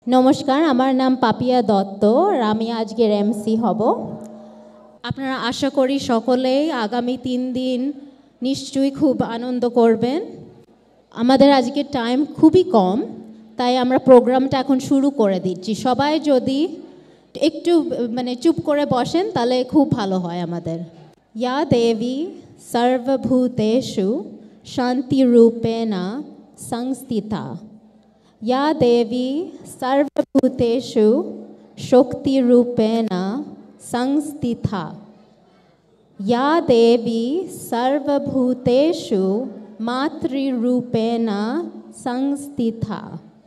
নমস্কার, আমার নাম পাপিয়া দত্ত আর আমি আজকের এমসি হব। আপনারা আশা করি সকলেই আগামী 3 দিন নিশ্চয়ই খুব আনন্দ করবেন। আমাদের আজকে টাইম খুবই কম, তাই আমরা প্রোগ্রামটা এখন শুরু করে দিচ্ছি। সবাই যদি একটু চুপ করে বসেন তাহলে খুব ভালো হয় আমাদের। ইয়া দেবী সর্বভূতেষু শান্তিরূপেণা সংস্থিতা। या देवी सर्वभूतेषु शक्तिरूपेण संस्थिता। या देवी सर्वभूतेषु मातृरूपेण संस्थिता।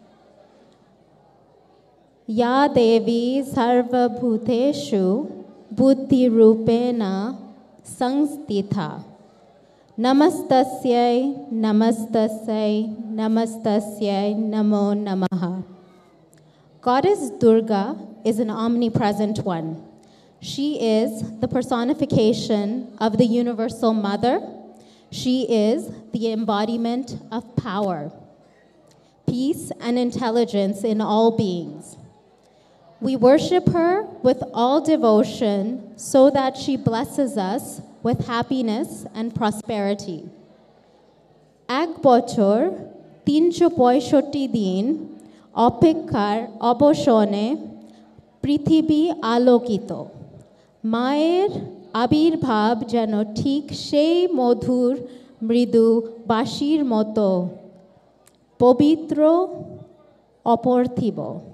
या देवी सर्वभूतेषु बुद्धिरूपेण संस्थिता। नमस्तस्यै नमस्तस्यै नमस्तस्यै नमो नमः। Goddess Durga is an omnipresent one. She is the personification of the Universal Mother. She is the embodiment of power, peace, and intelligence in all beings. We worship her with all devotion so that she blesses us with happiness and prosperity. এক বছর 365 দিন অপেক্ষার অবসানে পৃথিবী আলোকিত। মায়ের আবির্ভাব যেন ঠিক সেই মধুর মৃদু বাঁশির মতো পবিত্র অপার্থিব।